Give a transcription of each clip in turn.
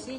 sí.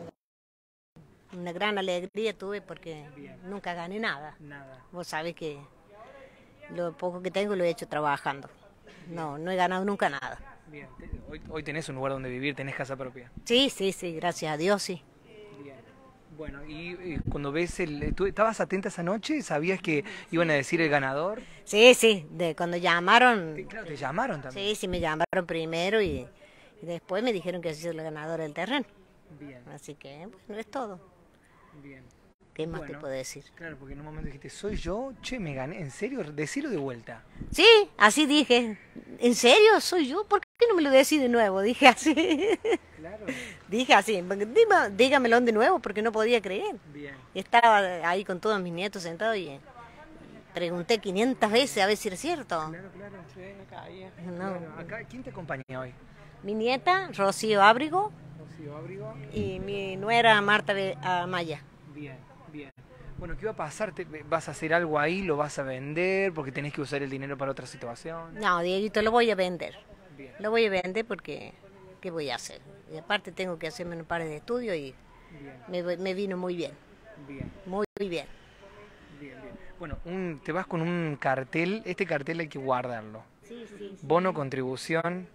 Una gran alegría tuve porque nunca gané nada. Nada. Vos sabés que lo poco que tengo lo he hecho trabajando. No, no he ganado nunca nada. Bien. Hoy tenés un lugar donde vivir, tenés casa propia. Sí, sí, sí, gracias a Dios, sí. Bien. Bueno, y cuando ves ¿tú estabas atenta esa noche? ¿Sabías que iban a decir el ganador? Sí, sí, cuando llamaron, Claro, te llamaron también. sí, sí, me llamaron primero y después me dijeron que soy la ganadora del terreno. Bien, Así que, bueno, es todo. bien. ¿Qué más te Bueno, puedo decir? claro, porque en un momento dijiste, ¿soy yo? Che, me gané. ¿En serio? Decilo de vuelta. Sí, así dije. ¿En serio? ¿Soy yo? ¿Por qué no me lo decís de nuevo? Dije así. Claro. Dije así. Dígamelo de nuevo porque no podía creer. Bien. Estaba ahí con todos mis nietos sentados y pregunté 500 veces a ver si era cierto. Claro, claro. Sí, no caía. No. Claro. Acá, ¿quién te acompaña hoy? Mi nieta, Rocío Ábrigo, Rocío Abrigo. y mi nuera, Marta Amaya. Bien, bien. Bueno, ¿qué va a pasar? ¿Vas a hacer algo ahí? ¿Lo vas a vender? Porque tenés que usar el dinero para otra situación. No, Dieguito, lo voy a vender. Bien, Lo voy a vender porque, ¿qué voy a hacer? Y aparte tengo que hacerme un par de estudios y bien, me vino muy bien, bien, muy bien. bien, bien. Bueno, te vas con un cartel. Este cartel hay que guardarlo. Sí, sí. Bono, contribución.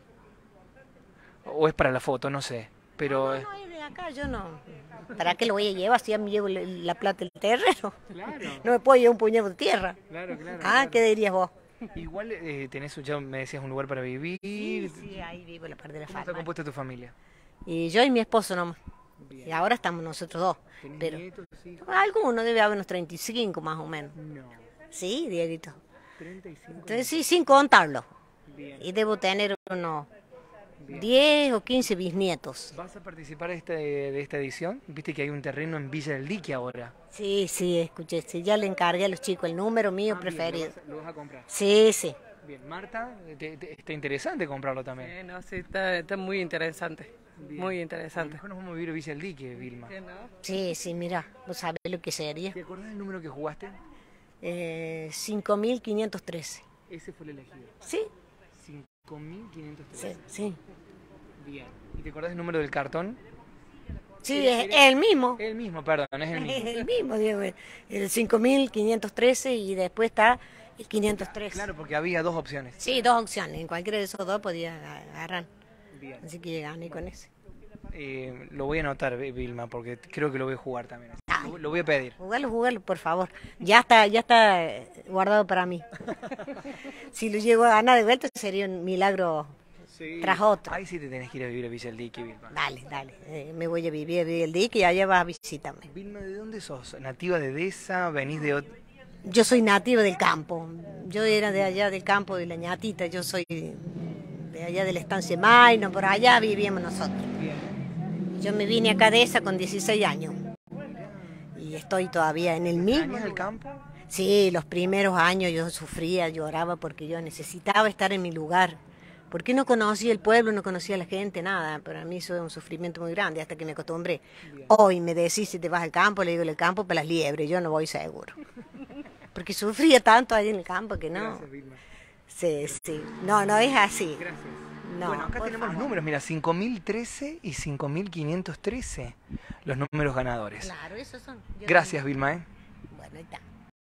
O es para la foto, no sé. Pero. No, es de acá, yo no. ¿Para qué lo voy a llevar si ya me llevo la plata del terreno? Claro, No me puedo llevar un puñado de tierra. claro, claro. Ah, claro. ¿qué dirías vos? Igual tenés, ya me decías, un lugar para vivir. Sí, ahí vivo la parte de la ¿Cómo está farmacia. compuesta tu familia? Y yo y mi esposo nomás. Bien. Y ahora estamos nosotros dos. ¿Tenés Pero nietos, hijos? alguno debe haber unos 35 más o menos. No. Sí, Dieguito. 35. Entonces sí, sin contarlo. Bien. Y debo tener unos Bien. 10 o 15 bisnietos. ¿Vas a participar de esta edición? Viste que hay un terreno en Villa del Dique ahora. Sí, sí, escuché. Sí, ya le encargué a los chicos el número mío Bien, preferido. lo vas a comprar. Sí, sí. Bien, Marta, está interesante comprarlo también. Sí, no, sí, está muy interesante. Bien. Muy A lo interesante. mejor nos vamos a vivir a Villa del Dique, Vilma. Sí, ¿no? Sí, sí, mira, vos sabés lo que sería. ¿Te acordás del número que jugaste? 5.513. Ese fue el elegido. Sí, 5.503. sí, sí. Bien. ¿Y te acordás del número del cartón? Sí, es el mismo. El mismo, perdón, es el Es mismo. el mismo, Diego. El 5.513 y después está el 513. Claro, porque había dos opciones. Sí, dos opciones. En cualquiera de esos dos podía agarrar. Bien. Así que gané con ese. Lo voy a anotar, Vilma, porque creo que lo voy a jugar también. Dale. Lo voy a pedir. Jugalo, por favor. Ya está guardado para mí. Si lo llego a ganar de vuelta sería un milagro tras otro. Ahí sí te tenés que ir a vivir a Villa del Dique, Vilma. Dale, dale. Me voy a vivir el dique y allá vas a visitarme. Vilma, ¿de dónde sos? ¿Nativa de Deza? ¿Venís de Yo soy nativa del campo. Yo era de allá del campo de la ñatita. Yo soy de allá de la estancia Maino. Por allá vivíamos nosotros. Yo me vine acá de esa con 16 años. Y estoy todavía en el mismo ¿Extrañas el lugar. campo? Sí, los primeros años yo sufría, lloraba porque yo necesitaba estar en mi lugar. Porque no conocía el pueblo, no conocía a la gente, nada. Para mí eso es un sufrimiento muy grande hasta que me acostumbré. Hoy me decís si te vas al campo, le digo el campo para las liebres, yo no voy seguro. Porque sufría tanto ahí en el campo que no. Gracias, Vilma. Sí, sí. No, no es así. Gracias. No, bueno, acá por tenemos los favor. números, mira, 5.013 y 5.513, los números ganadores. Claro, esos son. Gracias, Vilma. Bueno, ahí está.